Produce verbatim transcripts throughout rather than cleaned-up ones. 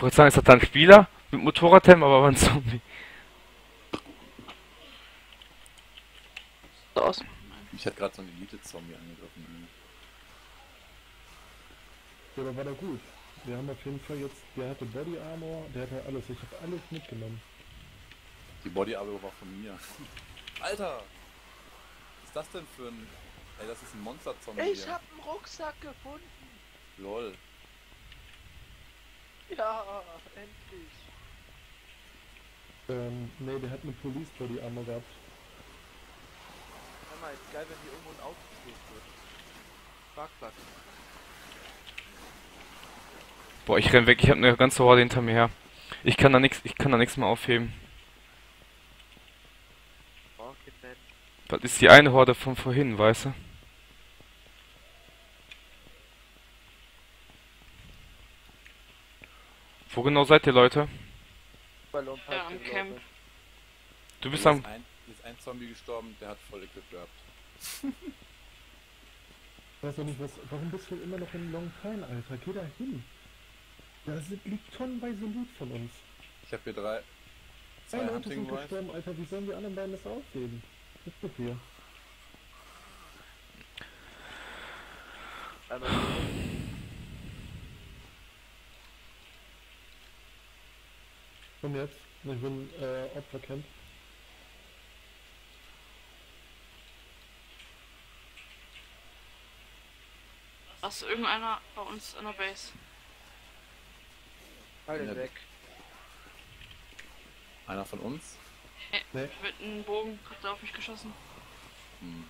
wollte sagen, ist das dann ein Spieler mit Motorradhelm, aber war ein Zombie. Aus. Ich hatte gerade so einen Elite-Zombie angegriffen. Ja, aber war doch gut. Wir haben auf jeden Fall jetzt, der hatte Body Armor, der hatte alles. Ich habe alles mitgenommen. Die Body-Armor war von mir. Alter! Was ist das denn für ein... Ey, das ist ein Monster-Zombie. Ich hab einen Rucksack gefunden. Lol. Ja, endlich. Ähm, nee, der hat eine Police Body Armor gehabt. Hör mal, ist geil, wenn hier irgendwo ein Auto steht wird. Parkplatz. Boah, ich renn weg, ich hab eine ganze Horde hinter mir her. Ich kann da nix, ich kann da nichts mehr aufheben. Rocketman. Das ist die eine Horde von vorhin, weißt du? Wo genau seid ihr, Leute? Ballonpark Ja, am gelaufen. Camp. Du bist Hier am... ist ein, hier ist ein Zombie gestorben, der hat voll Equip gehabt. Ich weiß doch nicht, was, warum bist du immer noch in Long Pine, Alter? Geh da hin. Da sind, liegt tonnenweise Loot von uns. Ich habe hier drei... Zwei Zwei Leute Hunting sind Rifles. gestorben, Alter. Wie sollen die anderen beiden das aufheben? Das ist doch hier. Einmal Komm jetzt. Ich bin äh, Opfercamp. Was, irgendeiner bei uns in der Base? alle Ja. weg. Einer von uns. Äh, Nee. mit einem Bogen hat er auf mich geschossen. Hm.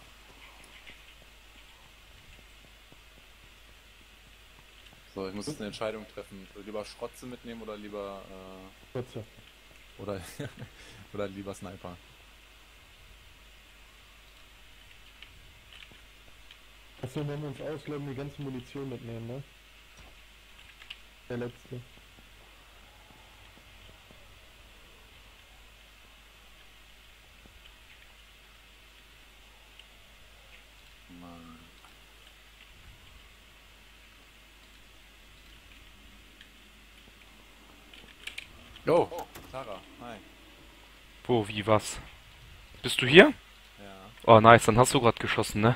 So, ich muss jetzt eine Entscheidung treffen. Lieber Schrotze mitnehmen oder lieber... Äh, Kurze. oder, oder lieber Sniper. Achso, wenn wir uns auslösen, die ganze Munition mitnehmen, ne? Der letzte. Mann. Oh, Tara, hi. Wo, wie, was? Bist du hier? Ja. Oh, nice, dann hast du gerade geschossen, ne?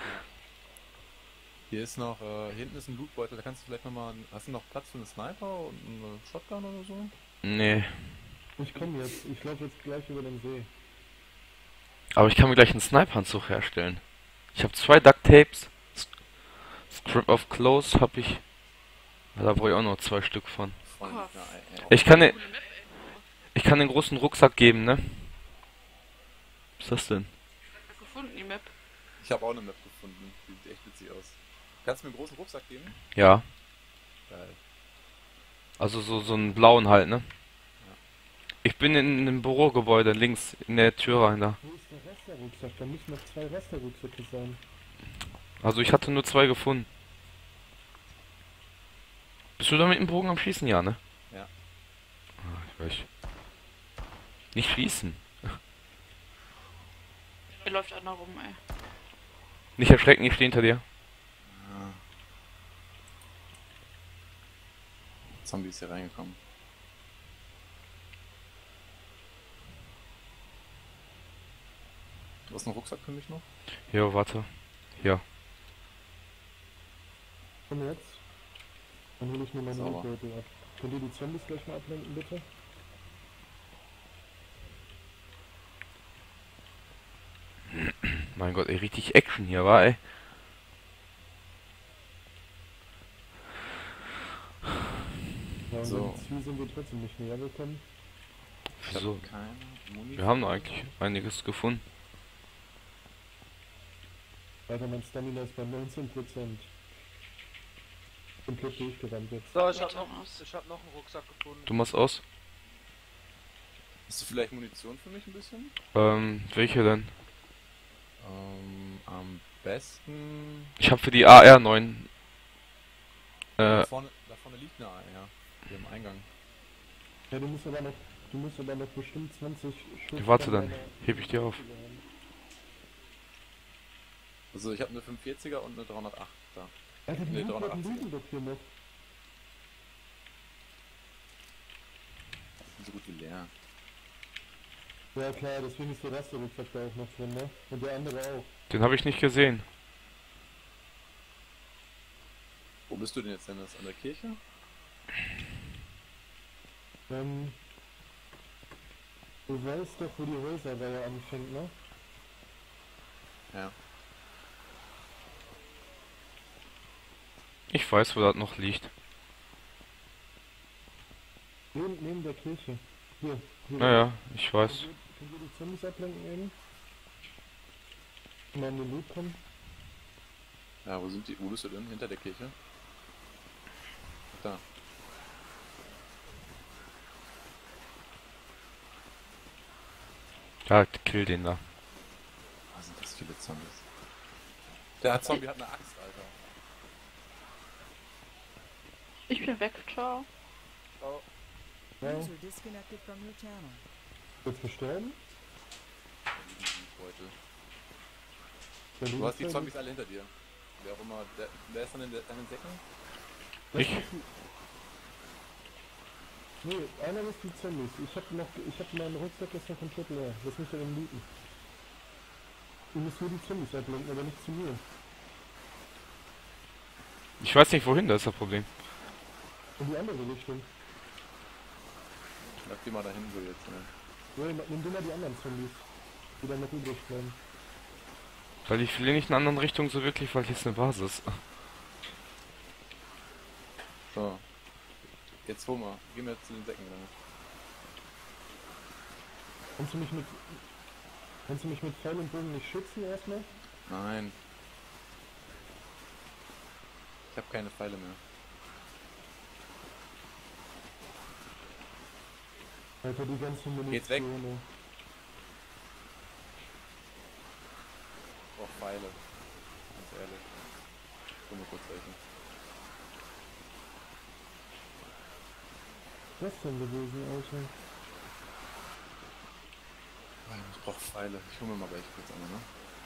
Hier ist noch, äh, hinten ist ein Lootbeutel, da kannst du vielleicht nochmal, hast du noch Platz für einen Sniper und eine Shotgun oder so? Nee. Ich komme jetzt. Ich laufe jetzt gleich über den See. Aber ich kann mir gleich einen Sniper-Anzug herstellen. Ich habe zwei Duct Tapes. Strip of Clothes habe ich. Da brauche ich auch noch zwei Stück von. Von, Ah, ja, ey, ey, Ich kann den, Coole Map, ey. ich kann den großen Rucksack geben, ne? Was ist das denn? Ich hab gefunden, die Map. ich habe auch eine Map gefunden, die sieht echt witzig aus. Kannst du mir einen großen Rucksack geben? Ja. Geil. Also so, so einen blauen halt, ne? Ich bin in einem Bürogebäude links in der Tür rein da. Wo ist der Rasterrucksack? Da müssen noch zwei Rasterrucksäcke sein. Also ich hatte nur zwei gefunden. Bist du da mit dem Bogen am Schießen, ja, ne? Ja. Ah, ich weiß. Nicht schießen. Hier läuft einer rum, ey. Nicht erschrecken, ich stehe hinter dir. Ah. Zombie ist hier reingekommen. Du hast einen Rucksack für mich noch? Jo, warte. Ja. Komm jetzt. Dann hole ich mir meinen Sauber. Lootbeutel ab. Könnt ihr die Zombies gleich mal ablenken, bitte? Mein Gott, ey, richtig Action hier, war, ey. Ja, und So. im Ziel sind wir trotzdem nicht näher gekommen. Ich hab Wieso? keine Munition. Wir haben noch eigentlich einiges gefunden. Alter, mein Stamina ist bei neunzehn Prozent. Komplett durchgerannt jetzt. So, ich hab Warte, noch, aus. ich hab noch einen Rucksack gefunden. Du machst aus? Hast du vielleicht Munition für mich ein bisschen? Ähm, welche denn? Ähm, am besten... Ich habe für die A R neun. Da, Äh, vorne, da vorne liegt eine A R. Hier im Eingang. Ja, du musst aber noch, du musst aber noch bestimmt zwanzig Schuss. Warte von dann, deiner- heb ich dir auf. Also ich habe eine fünfundvierziger und eine dreihundertacht da. Alter, die Nee, Lootbotten dreihundertachtzig. liegen doch hier noch. so gut wie leer. Ja klar, deswegen ist der Rasterrucksack da auch noch drin, ne? Und der andere auch. Den habe ich nicht gesehen. Wo bist du denn jetzt denn? Das an der Kirche? Ähm, du weißt doch, wo die Häuserreihe anfängt, ne? Ja. Ich weiß, wo das noch liegt. Neben, neben der Kirche. Hier, hier. Naja, ich weiß. Könnt ihr, könnt ihr die Zombies ablenken eben? Mal an den Loot kommen? Ja, wo sind die? Wo bist du denn? Hinter der Kirche? Da. Ja, kill den da. Was sind das viele Zombies? Der Zombie hat eine Axt, Alter. Ich bin weg, ciao. Oh, Ja, User disconnected from your channel. wird verstorben? Beutel. Der Du hast die Loot- Zombies alle hinter dir. Wer auch immer. Der, wer ist dann in, der, in den Säcken? Ich? Nee, einer ist die Zombies. Ich hab noch, ich hab meinen Rucksack ist noch komplett leer. Lass mich da eben looten. Du musst nur die Zombies ablenken, aber nicht zu mir. Ich weiß nicht wohin, das ist das Problem. In die andere Richtung. Lass die mal dahin so jetzt. Ne? Ja, nimm du mal die anderen Zombies, die dann noch übrig bleiben. Weil ich will nicht in eine andere Richtung so wirklich, weil hier ist eine Basis. So. Jetzt hol mal. Geh mir zu den Säcken dann. Kannst du mich mit, kannst du mich mit Pfeil und Bogen nicht schützen erstmal? Nein. Ich habe keine Pfeile mehr. Alter, die ganze Munition. Geht's weg? ne? Ich brauch Pfeile. Ganz ehrlich. Guck mal kurz welche. Was ist denn gewesen, Alter? Ich brauch Pfeile. Ich hol mir mal welche kurz einmal, ne?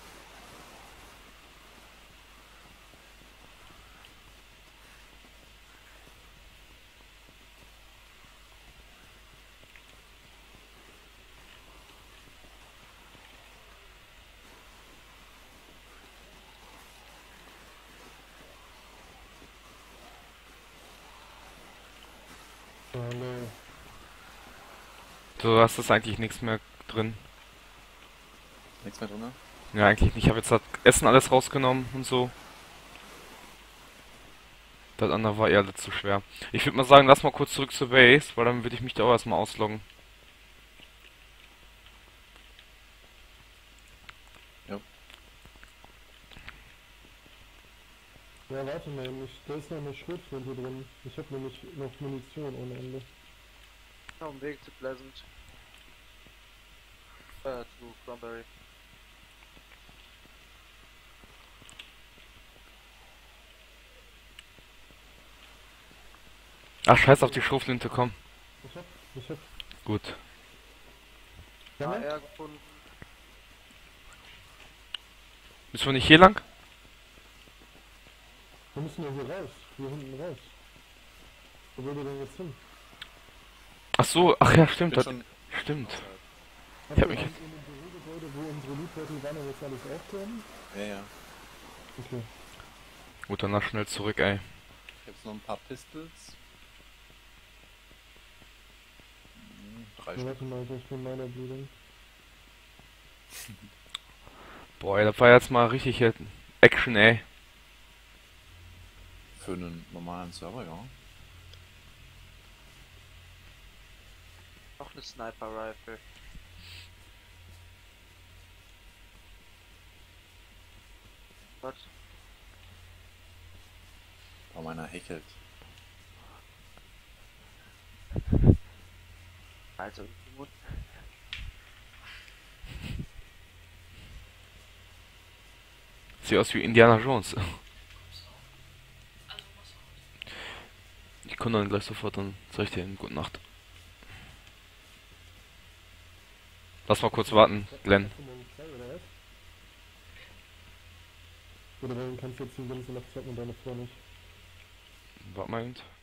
Hallo. Du hast das eigentlich nichts mehr drin. Nichts mehr drin, ne? Ja, eigentlich nicht. Ich habe jetzt das Essen alles rausgenommen und so. Das andere war eher alles zu schwer. Ich würde mal sagen, lass mal kurz zurück zur Base, weil dann würde ich mich da auch erstmal ausloggen. Ja, warte mal, ich, da ist noch eine Schrotflinte drin. Ich hab nämlich noch Munition ohne Ende. auf dem Weg zu Pleasant. Äh, zu Cranberry. Ach, scheiß auf die Schrotflinte, komm. Ich hab, ich hab, Gut. ja, A R gefunden. Müssen wir nicht hier lang? wir müssen ja hier raus, hier hinten raus. Wo will wir denn jetzt hin? Ach so, ach ja, Ich stimmt. bin Das, schon stimmt. außerhalb. Habt hab ihr mich- uns in dem Bürogebäude, wo unsere Lootbeutel waren, und jetzt alles aufgehoben? Ja, ja. Okay. Gut, danach schnell zurück, ey. Ich hab jetzt noch ein paar Pistols. Hm, Drei Ja, Stück. warte mal, ich bin meiner Blutung. Boah, ey, das war jetzt mal richtig hier Action, ey. Für einen normalen Server, ja. Noch eine Sniper Rifle. Was? Aber meiner hechelt. Also, gut. Sieht aus wie Indiana Jones. Ich komme dann gleich sofort, dann sag ich dir eine gute Nacht. Lass mal kurz warten, Glenn. Hast du morgen frei, oder was? Oder warum kannst du jetzt die ganze Nacht zocken und deine Frau nicht? Warte mal eben.